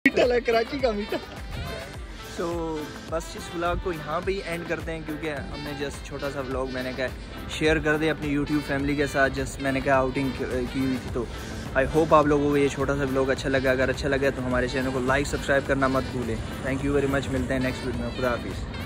मीठा लगा, कराची का मीठा। सो बस इस व्लॉग को यहाँ पे ही एंड करते हैं, क्योंकि हमने जस्ट छोटा सा व्लॉग मैंने कहा शेयर कर दे अपनी यूट्यूब फैमिली के साथ। जस्ट मैंने कहा आउटिंग की हुई थी, तो आई होप आप लोगों को ये छोटा सा व्लॉग अच्छा लगा। अगर अच्छा लगा तो हमारे चैनल को लाइक सब्सक्राइब करना मत भूलें। थैंक यू वेरी मच, मिलते हैं नेक्स्ट वीडियो में। खुदा हाफिज़।